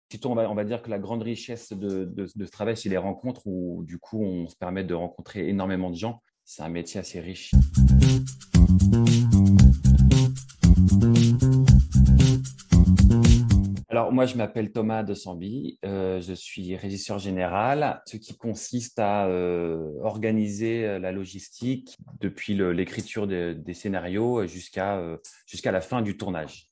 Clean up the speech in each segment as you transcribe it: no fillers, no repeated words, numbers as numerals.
Plutôt, on va dire que la grande richesse de ce travail, c'est les rencontres où, du coup, on se permet de rencontrer énormément de gens. C'est un métier assez riche. Alors, moi, je m'appelle Thomas de Samby. Je suis régisseur général, ce qui consiste à organiser la logistique depuis l'écriture des scénarios jusqu'à la fin du tournage.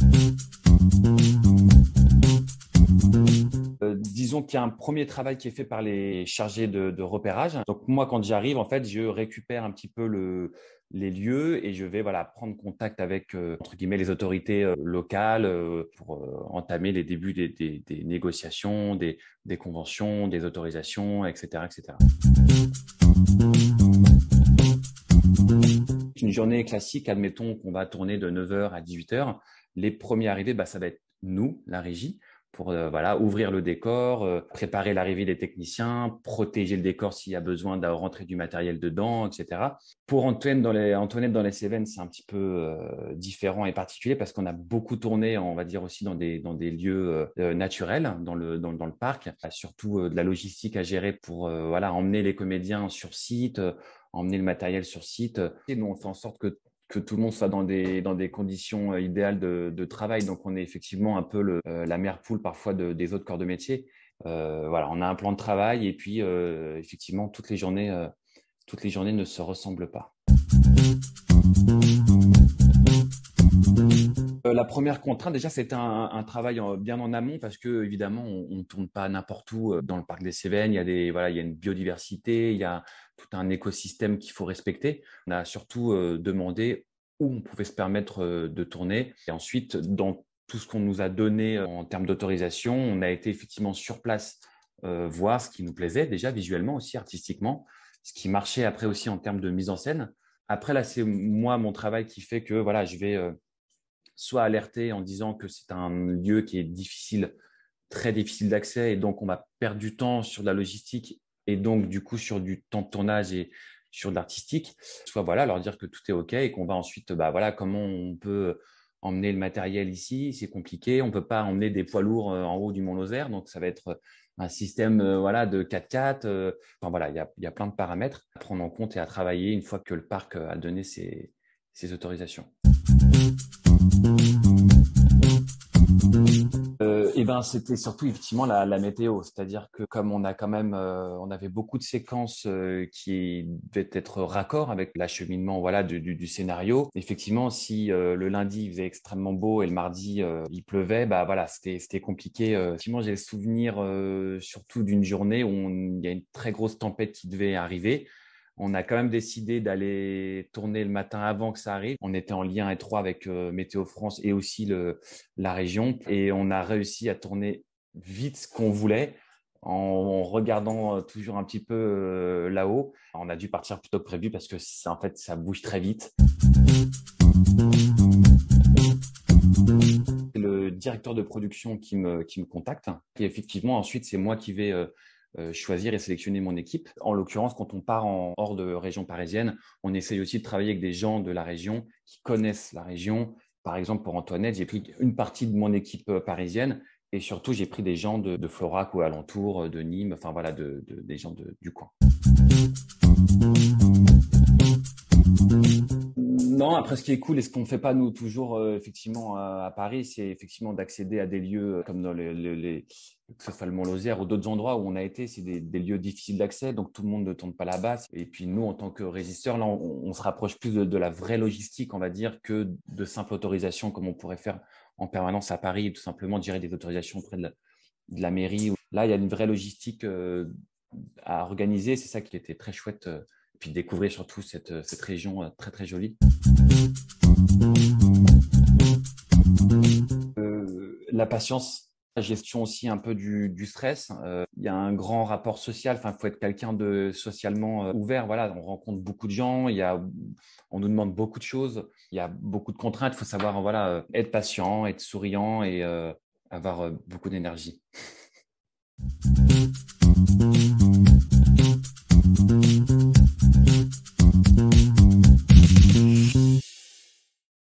Disons qu'il y a un premier travail qui est fait par les chargés de repérage. Donc moi, quand j'arrive, en fait, je récupère un petit peu les lieux et je vais voilà, prendre contact avec entre guillemets, les autorités locales pour entamer les débuts des négociations, des conventions, des autorisations, etc., etc. Une journée classique, admettons qu'on va tourner de 9h à 18h. Les premiers arrivés, ça va être nous, la régie, pour voilà, ouvrir le décor, préparer l'arrivée des techniciens, protéger le décor s'il y a besoin de rentrer du matériel dedans, etc. Pour Antoinette dans les Cévennes, c'est un petit peu différent et particulier parce qu'on a beaucoup tourné, on va dire aussi dans des lieux naturels, dans le parc. Il y a surtout de la logistique à gérer pour voilà, emmener les comédiens sur site, emmener le matériel sur site. Et nous, on fait en sorte que tout le monde soit dans des conditions idéales de travail. Donc, on est effectivement un peu la mère poule parfois des autres corps de métier. Voilà, on a un plan de travail et puis effectivement, toutes les journées ne se ressemblent pas. La première contrainte, déjà, c'était un travail bien en amont parce que évidemment, on ne tourne pas n'importe où dans le parc des Cévennes. Il y a une biodiversité, il y a tout un écosystème qu'il faut respecter. On a surtout demandé où on pouvait se permettre de tourner. Et ensuite, dans tout ce qu'on nous a donné en termes d'autorisation, on a été effectivement sur place voir ce qui nous plaisait déjà visuellement aussi, artistiquement, ce qui marchait après aussi en termes de mise en scène. Après, là, c'est moi, mon travail qui fait que voilà, je vais soit alerter en disant que c'est un lieu qui est difficile, très difficile d'accès, et donc on va perdre du temps sur de la logistique et donc du coup sur du temps de tournage et sur de l'artistique, soit voilà, leur dire que tout est OK et qu'on va ensuite, voilà, comment on peut emmener le matériel ici, c'est compliqué, on ne peut pas emmener des poids lourds en haut du Mont Lozère, donc ça va être un système voilà, de 4x4. Enfin voilà, il y a plein de paramètres à prendre en compte et à travailler une fois que le parc a donné ses autorisations. C'était surtout effectivement la météo, c'est-à-dire que comme on a quand même, on avait beaucoup de séquences qui devaient être raccord avec l'acheminement voilà du scénario. Effectivement, si le lundi il faisait extrêmement beau et le mardi il pleuvait, voilà, c'était compliqué. Effectivement, j'ai le souvenir surtout d'une journée où il y a une très grosse tempête qui devait arriver. On a quand même décidé d'aller tourner le matin avant que ça arrive. On était en lien étroit avec Météo France et aussi la région. Et on a réussi à tourner vite ce qu'on voulait en regardant toujours un petit peu là-haut. On a dû partir plus tôt que prévu parce que en fait, ça bouge très vite. C'est le directeur de production qui me contacte. Et effectivement, ensuite, c'est moi qui vais choisir et sélectionner mon équipe. En l'occurrence, quand on part hors de région parisienne, on essaye aussi de travailler avec des gens de la région qui connaissent la région. Par exemple, pour Antoinette, j'ai pris une partie de mon équipe parisienne et surtout, j'ai pris des gens de Florac ou alentour, de Nîmes, enfin voilà, des gens du coin. Non, après, ce qui est cool et ce qu'on ne fait pas, nous, toujours, effectivement, à Paris, c'est effectivement d'accéder à des lieux comme dans que ce soit le Mont-Lozère ou d'autres endroits où on a été, c'est des lieux difficiles d'accès, donc tout le monde ne tourne pas là-bas. Et puis, nous, en tant que régisseurs, là, on se rapproche plus de la vraie logistique, on va dire, que de simple autorisation comme on pourrait faire en permanence à Paris, tout simplement gérer des autorisations auprès de la mairie. Là, il y a une vraie logistique à organiser, c'est ça qui était très chouette. Et puis découvrir surtout cette région très très jolie. La patience, la gestion aussi un peu du stress. Il y a un grand rapport social. Enfin, il faut être quelqu'un de socialement ouvert. Voilà, on rencontre beaucoup de gens. On nous demande beaucoup de choses. Il y a beaucoup de contraintes. Il faut savoir voilà être patient, être souriant et avoir beaucoup d'énergie.